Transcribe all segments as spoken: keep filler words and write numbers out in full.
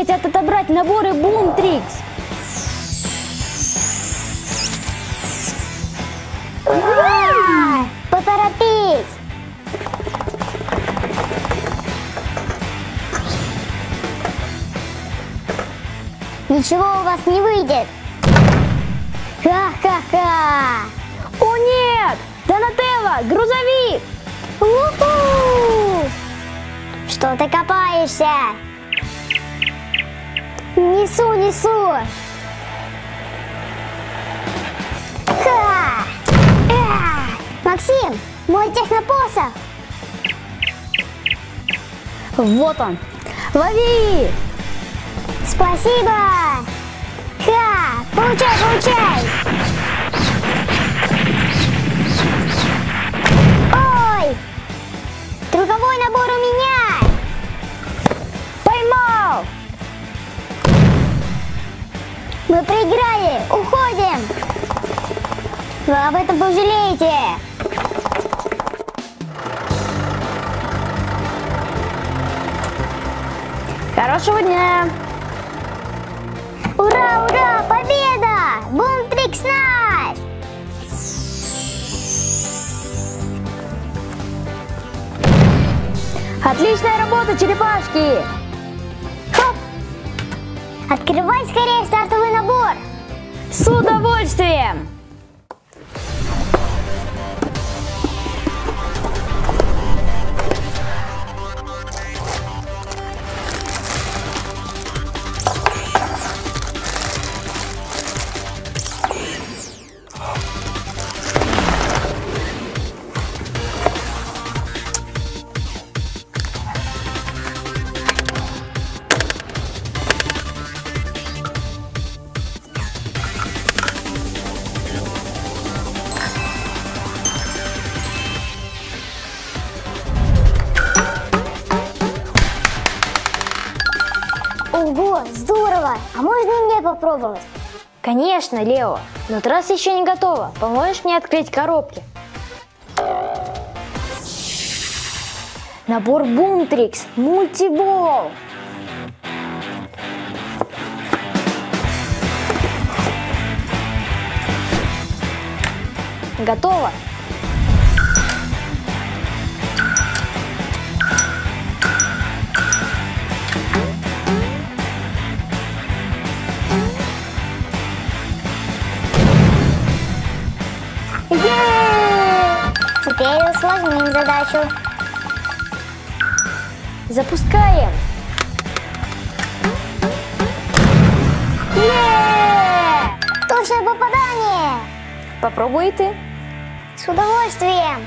хотят отобрать наборы Boomtrix. Ура! Поторопись! Ничего у вас не выйдет. Ха-ха-ха! О нет! Донателло, грузовик! У-ху! Что ты копаешься? Несу, несу! Ха! А! Максим, мой технопосох! Вот он! Лови! Спасибо! Ха! Получай, получай! Ой! Круговой набор у меня! Поймал! Мы проиграли! Уходим! Вы об этом пожалеете! Хорошего дня! Ура, ура! Победа! Boomtrix наш! Отличная работа, черепашки! Хоп! Открывай скорее стартовый набор! С удовольствием! Ого, здорово! А можно и мне попробовать? Конечно, Лео, но трасса еще не готова. Поможешь мне открыть коробки? Набор Boomtrix мультибол. Готово. Теперь усложним задачу. Запускаем. Е! Точное попадание! Попробуй и ты. С удовольствием!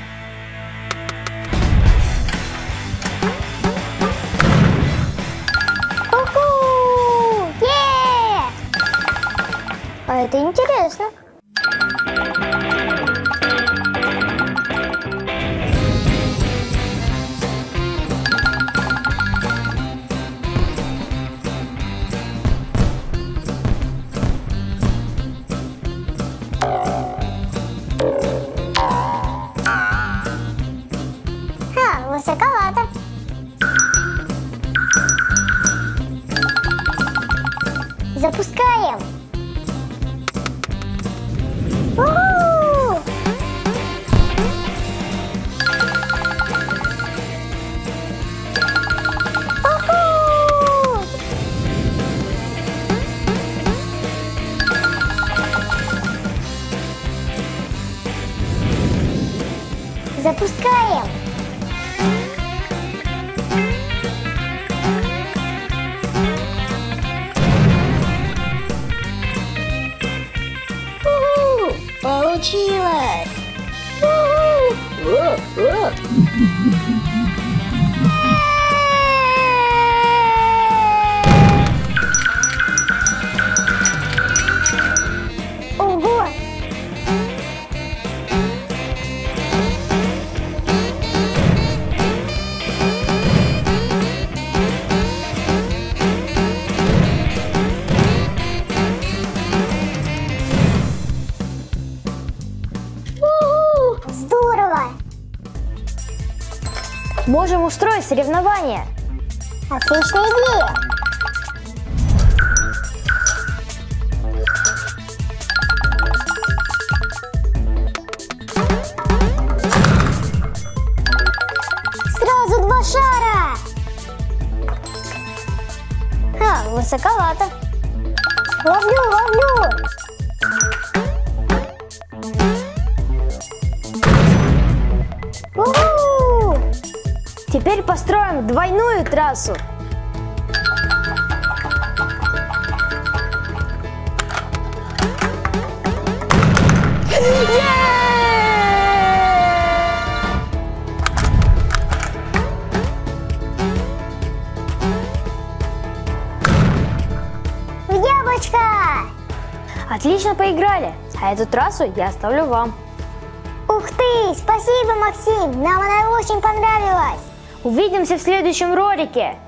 Уху! Е! А это интересно. Ха, высоковато. Запускаем. У-ху! Уху! Запускаем. У-ху! Получилось! У-ху! Ого! У-ху! Здорово! Можем устроить соревнования. Отличная идея! Ловлю, ловлю. У-ху! Теперь построим двойную трассу. В яблочко! Отлично поиграли, а эту трассу я оставлю вам. Ух ты! Спасибо, Максим! Нам она очень понравилась! Увидимся в следующем ролике.